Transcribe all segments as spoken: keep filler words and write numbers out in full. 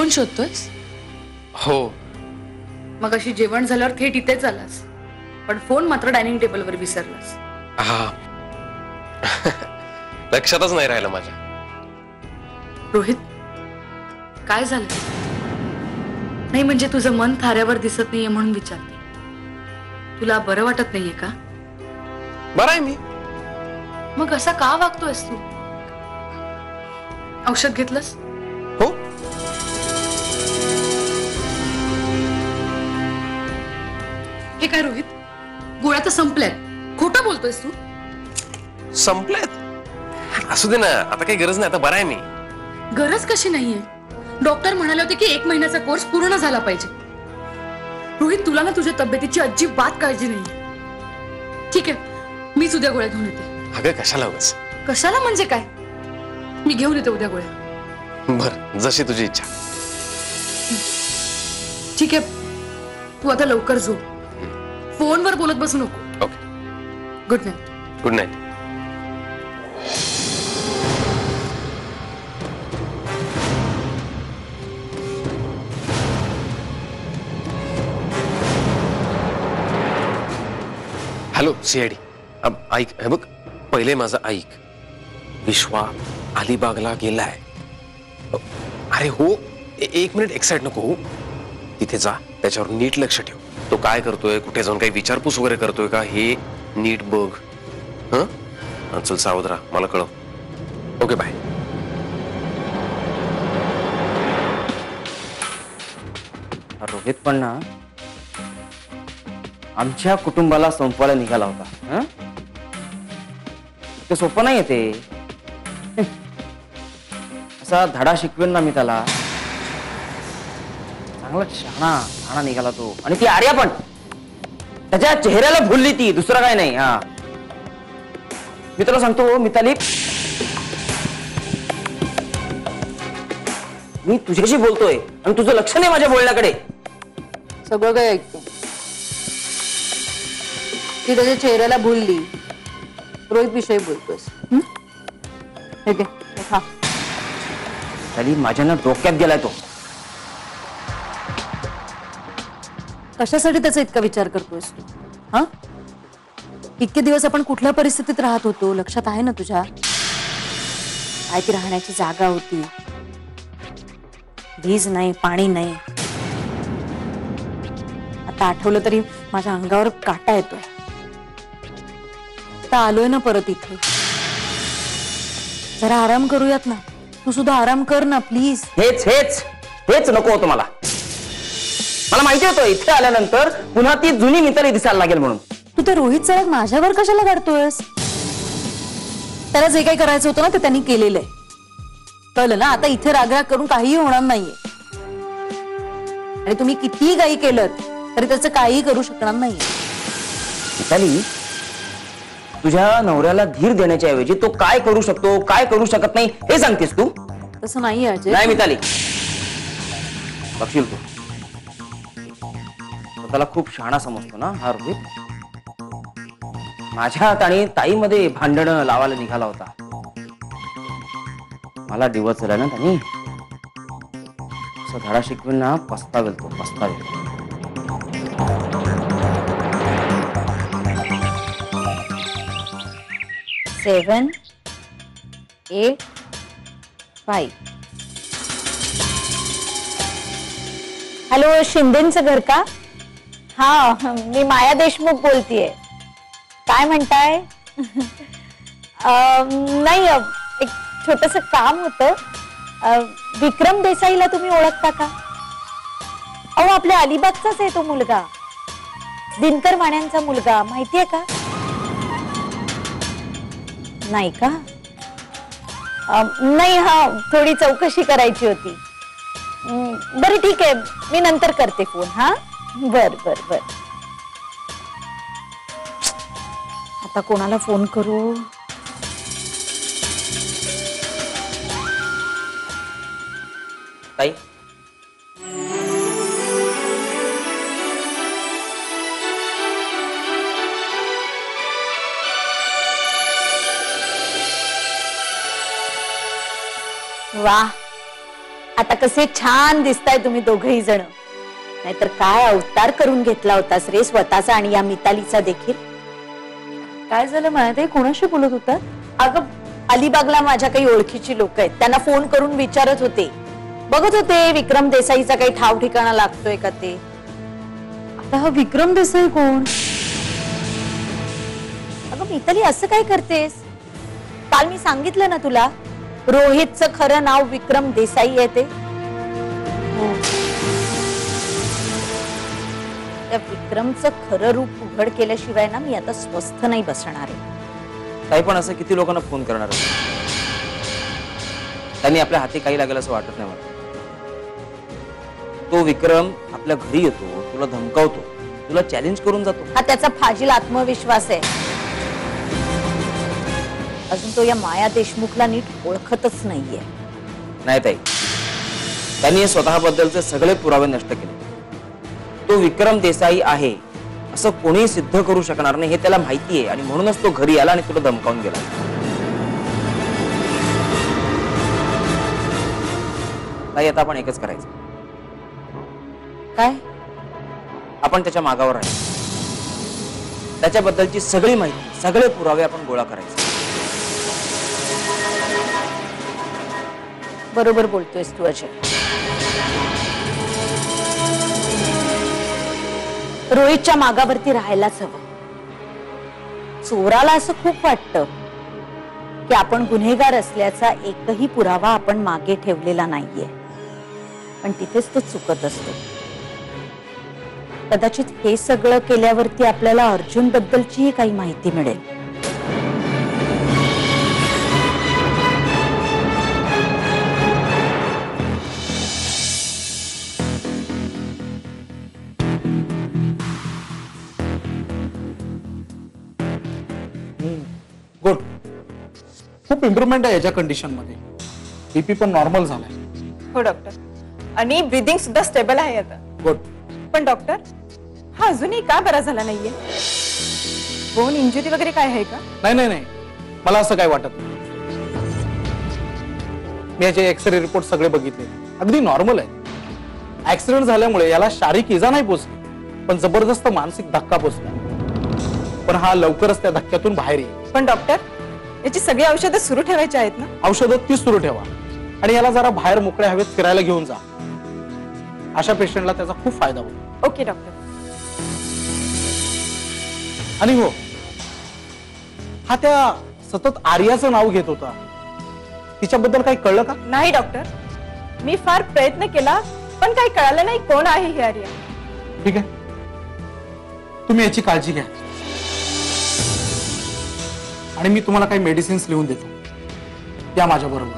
Phone शोधतोयस? हो. मग अशी जेवण झाल्यावर थेट इथेच आलास, पण फोन मात्र डायनिंग टेबलवर विसरलास. हा. लक्षातच नाही राहिलं माझ्या. रोहित, काय झालं? नाही म्हणजे तुझं मन थाऱ्यावर दिसत नाहीये म्हणून विचारते. तुला बरं वाटत नाहीये का? बरं आहे मी. मग असा का वागतोयस तू? औषध घेतलंस? हो. हे काय रोहित, गोळ्या तर संपल्यात. खोटं बोलतोयस तू? संपल्यात? असू दे ना, आता काही गरज नाही. आता बरं आहे मी. गरज कशी नाहीये? डॉक्टर म्हणाले होते की एक महिन्याचा कोर्स पूर्ण झाला पाहिजे. रोहित, तुला ना तुझ्या तब्येतीची अजिबात काळजी नाही. ठीक आहे, मीच उद्या गोळ्या घेऊन येते. अगं कशाला उगाच? कशाला म्हणजे काय? मी घेऊन येते उद्या गोळ्या. बर, जशी तुझी इच्छा. ठीक आहे, तू आता लवकर झोप. फोनवर बोलत बसू नको. Okay. Good night. Good night. Hello CID, ऐक. हे बघ, पहिले माझं ऐक. विश्वा अलिबागला गेलाय. अरे हो, एक मिनिट एक्साइट नको हो. तिथे जा, त्याच्यावर नीट लक्ष ठेव. तो काय करतोय, कुठे जाऊन काही विचारपूस वगैरे करतोय का, हे नीट बघ. हं, चल सावध राहा, मला कळव. Okay, bye. रोहित पण ना आमच्या कुटुंबाला संपवायला निघाला होता. ते सोपं नाही ते. असा धडा शिकवेन ना मी त्याला. चांगला शहाणा शहाणा निघाला तो. आणि ती आर्या पण त्याच्या चेहऱ्याला भुलली ती, दुसरं काय नाही. हा, मी तुला सांगतो मिताली, मी तुझ्याशी बोलतोय आणि तुझं लक्ष नाही माझ्या बोलण्याकडे. सगळं काय ऐकतो. ती त्याच्या चेहऱ्याला भुलली. रोहित विषयी बोलतोस. ठीक आहे, हा. तरी माझ्यानं डोक्यात गेलाय तो. कशासाठी त्याचा इतका विचार करतोयस तू? हा, इतके दिवस आपण कुठल्या परिस्थितीत राहत होतो लक्षात आहे ना तुझ्या? काय ती राहण्याची जागा होती, वीज नाही, पाणी नाही. आता आठवलं तरी माझ्या अंगावर काटा येतोय. आता आलोय ना परत इथे, जरा आराम करूयात ना. तू सुद्धा आराम कर ना प्लीज. हेच हेच हेच नको होतं मला. मला माहिती होतं इथे आल्यानंतर पुन्हा ती जुनी मिताली दिसायला लागेल म्हणून. तू तर रोहित सर माझ्यावर कशाला काढतोयस? त्याला जे काही करायचं होतं ना ते त्यांनी केलेलं आहे. कळलं ना? आता इथे रागराग करून काहीही होणार नाहीये. आणि तुम्ही कितीही काही केलं तरी त्याचं काहीही करू शकणार नाही. मिताली, तुझ्या नवऱ्याला धीर देण्याच्या ऐवजी तो काय करू शकतो, काय करू शकत नाही हे सांगतेस तू. तसं नाही अजय. नाही मिताली, बघशील तू त्याला खूप शहाणा समजतो ना हा रोहित. माझ्यात आणि ताईमध्ये भांडण लावायला निघाला होता. मला दिवस झाला ना त्यांनी. असं धडा शिकवेन ना, पस्तावेल तो, पस्तावेल. Seven eight five. हॅलो, शिंदेचं घर का? हा, मी माया देशमुख बोलतीये. काय म्हणताय? नाही, एक छोटस काम होतं. विक्रम देसाईला तुम्ही ओळखता का? अहो, आपल्या अलिबागचाच आहे तो मुलगा, दिनकर वाण्यांचा मुलगा. माहितीये का? नाही का? नाही, हा, थोडी चौकशी करायची होती. बरं ठीक आहे, मी नंतर करते फोन. हा, बर बर बर. आता कोणाला फोन करू? ताई, वाह, आता कसे छान दिसताय तुम्ही दोघही जण. नाहीतर काय अवतार करून घेतला होतास रे स्वतःचा आणि या मितालीचा देखील. काय झालं मायाताई, कोणाशी बोलत होता? अगं अलिबागला माझ्या काही ओळखीची लोक आहेत, त्यांना फोन करून विचारत होते, बघत होते विक्रम देसाईचा काही ठाव ठिकाणा लागतोय का ते. आता हा विक्रम देसाई कोण? अगं मिताली असं काय करतेस? काल मी सांगितलं ना तुला, रोहितचं खरं नाव विक्रम देसाई आहे ते. त्या विक्रमचं खरं रूप उघड केल्याशिवाय ना मी आता स्वस्थ नाही बसणार आहे. काही पण असं किती लोकांना फोन करणार आहे? त्यांनी आपल्या हाती काही लागेल असं वाटत नाही मला. तो विक्रम आपल्या घरी येतो, तुला धमकावतो, तुला चॅलेंज करून जातो. हा त्याचा फाजील आत्मविश्वास आहे. अजून तो या माया देशमुखला नीट ओळखतच नाहीये. नाही ताई, त्यांनी स्वतःबद्दलचे सगळे पुरावे नष्ट केले. तो विक्रम देसाई आहे असं कोणीही सिद्ध करू शकणार नाही हे त्याला माहिती आहे आणि म्हणूनच तो घरी आला आणि तुला धमकावून गेला. ताई आता आपण एकच करायचं. काय? आपण त्याच्या मागावर आहे. त्याच्याबद्दलची सगळी माहिती, सगळे पुरावे आपण गोळा करायचे. बरोबर बोलतोयस तू अजय. रोहितच्या मागावरती राहायलाच हवं. चोराला असं खूप वाटतं की आपण गुन्हेगार असल्याचा एकही पुरावा आपण मागे ठेवलेला नाहीये, पण तिथेच तो चुकत असतो. कदाचित हे सगळं केल्यावरती आपल्याला अर्जुन बद्दलचीही काही माहिती मिळेल. गुड. खूप इम्प्रुव्हमेंट आहे याच्या कंडिशन मध्ये. बीपी पण नॉर्मल झालाय. हो डॉक्टर, आणि ब्रीदिंग सुद्धा स्टेबल आहे आता. गुड. पण डॉक्टर, हा अजूनही का बरा झाला नाहीये? बोन इंजुरी वगैरे काय आहे का? नाही नाही नाही, मला असं काय वाटत नाही. मी याचे एक्सरे रिपोर्ट सगळे बघितले, अगदी नॉर्मल आहे. ऍक्सिडेंट झाल्यामुळे याला शारीरिक इजा नाही पोचली, पण जबरदस्त मानसिक धक्का पोचला. पण हा लवकरच त्या धक्क्यातून बाहेर येईल. पण डॉक्टर, याची सगळी औषधं सुरू ठेवायची आहेत ना? औषधं ती सुरू ठेवा आणि याला जरा बाहेर मोकळ्या हवेत फिरायला घेऊन जा. अशा पेशंटला त्याचा खूप फायदा होतो. Okay doctor. आणि हो, हा त्या सतत आर्याचं नाव घेत होता, तिच्याबद्दल काही कळलं का? नाही डॉक्टर, मी फार प्रयत्न केला पण काही कळालं नाही कोण आहे ही आर्या. ठीक आहे, तुम्ही याची काळजी घ्या आणि मी तुम्हाला काही मेडिसिन्स लिहून देतो, या माझ्या बरोबर.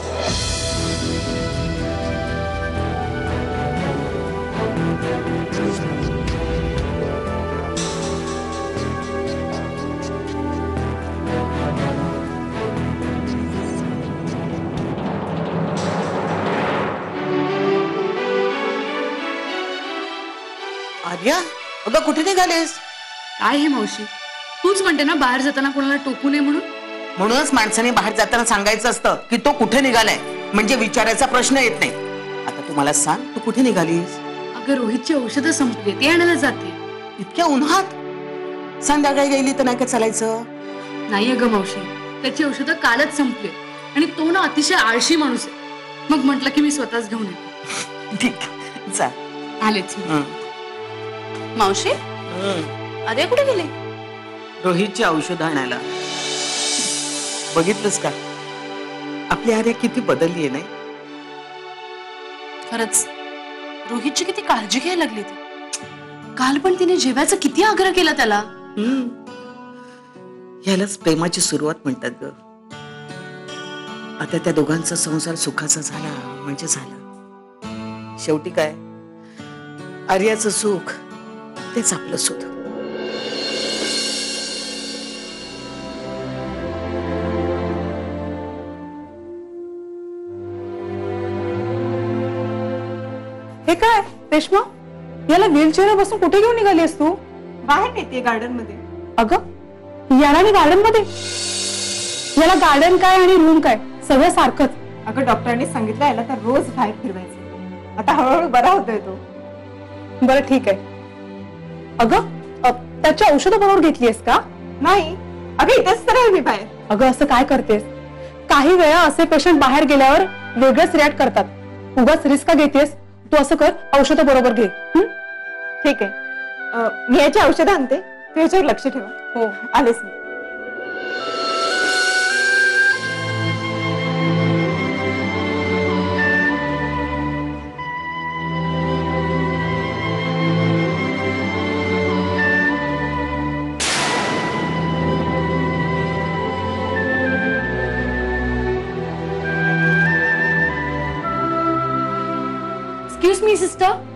आर्या, अगं कुठे निघालेस? काय हे मावशी, तूच म्हणते ना बाहेर जाताना कोणाला टोकू नये म्हणून. म्हणूनच माणसाने बाहेर जाताना सांगायचं असतं की तो कुठे निघालाय, म्हणजे विचारायचा प्रश्न येत नाही. आता तू मला सांग, तू कुठे निघालीस? अगं रोहितची औषधं संपली, ते आणायला जाते. इतक्या उन्हात? संध्याकाळी गेली तर नाही का चालायचं? नाही अगं मावशी, त्याची औषधं कालच संपली आणि तो ना अतिशय आळशी माणूस आहे. मग म्हटलं की मी स्वतःच घेऊन येते. ठीक, जा. आलेच मी. हं. मावशी, अरे कुठे गेले? रोहितची औषध आणायला. बघितलंस का आपली आर्या किती बदलली आहे नाही? खरंच रोहितची किती काळजी घ्यायला लागली ती. काल पण तिने जेवायचा किती आग्रह केला त्याला. हम्म, ह्यालाच प्रेमाची सुरुवात म्हणतात ग. आता त्या दोघांचा संसार सुखाचा झाला म्हणजे झाला. शेवटी काय, आर्याचं सुख तेच आपलं सुख. हे काय रेश्मा, याला व्हीलचेअर बसून कुठे घेऊन निघालीस तू? बाहेर नेते गार्डन मध्ये. अगं याला मी गार्डन मध्ये? याला गार्डन काय आणि रूम काय सगळं सारखंच. अगं डॉक्टरांनी सांगितलं याला तर रोज बाहेर फिरवायचं. आता हळूहळू बरा होतोय तो. बरं ठीक आहे. अगं अ, त्याची औषधं बरोबर घेतलीयस का? नाही अगं इथेच तर आहे मी बाहेर. अगं असं काय करतेस? काही वेळा असे पेशंट बाहेर गेल्यावर वेगळंच रिॲक्ट करतात. उगाच रिस्क का घेतेस? तू असं कर, औषधं बरोबर घे. हं? ठीक आहे. अं, मी याची औषधं आणते, तू याच्यावर लक्ष ठेवा. हो. आलेच मी. Excuse me sister,